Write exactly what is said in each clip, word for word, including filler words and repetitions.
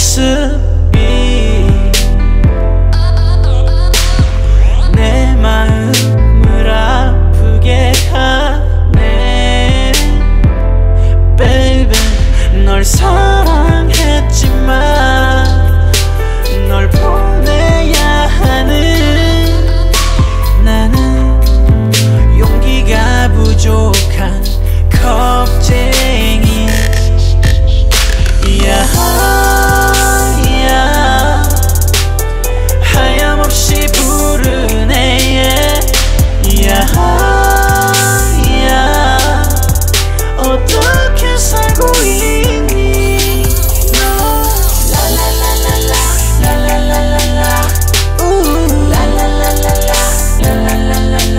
모습이 내 마음을 아프게 하네. Baby, 널 사랑했지만 널 보내야 하는 나는 용기가 부족한 겁쟁이. 야, 야, 하염없이 부르네. 야, 야, 어떻게 살고 있니 너. 라라라라라 라라라라라 우 라라라라라 라라라라라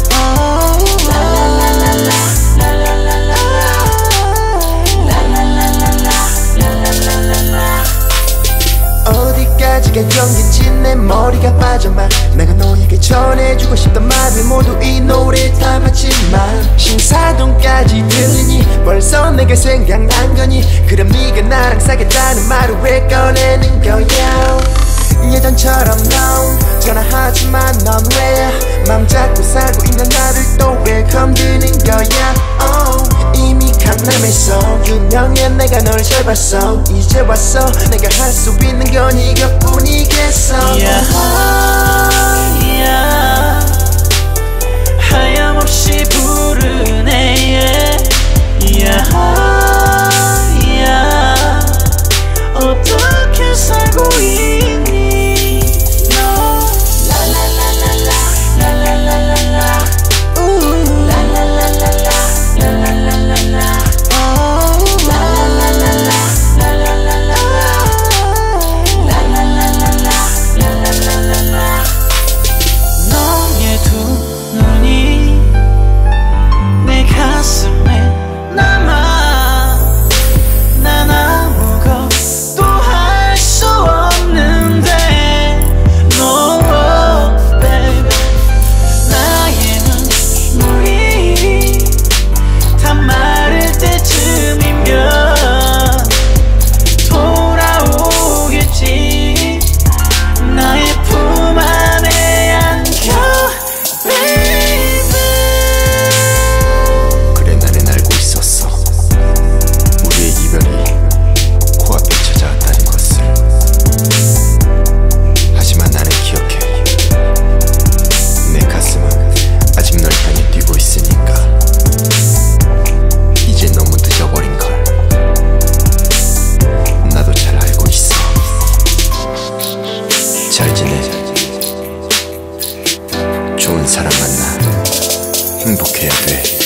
어디까지가 연기인지 내 머리가 빠져만 내가 너에게 전해주고 싶단 말을 모두 이 노래에 담았지만 신사동까지 들리니 벌써 내가 생각난 거니. 그럼 네가 나랑 사귀었다는 말을 왜 꺼내는 거야. 예전처럼 넌 전화하지만 넌 왜 맘 잡고 살고 있는 나를 또 왜 건드는 거야. oh, 이미 강남에서 유명해 내가 널 잘 봤어. 이제 왔어 내가 할 수 있는 건 이것뿐이겠어. 야, 야, 하염없이 부르네. 야, 야, 어떻게 살고 있니 너. 라라라라라 라라라라라 우 라라라라라 라라라라라 오 라라라라라 라라라라라 라라라라라 라라라라라. 너의 두 눈이 내 가슴에 남아. 난 아무것도 할 수 없는데 No baby, 나의 눈물이 다 마를 때쯤이면 돌아오겠지. 나의 품 안에 안겨 baby. 그래 나는 알고 있었어. 우리의 이별이 코앞에 찾아왔다는 것을. 하지만 나는 기억해. 내 가슴은 아직 널 향해 뛰고 있으니까. 이제 너무 늦어버린걸 나도 잘 알고 있어. 잘 지내. 좋은 사람 만나 행복해야 돼.